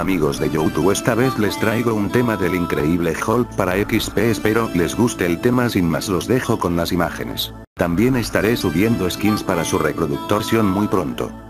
amigos de YouTube, esta vez les traigo un tema del increíble Hulk para XP, espero les guste el tema. Sin más, los dejo con las imágenes. También estaré subiendo skins para su reproducción muy pronto.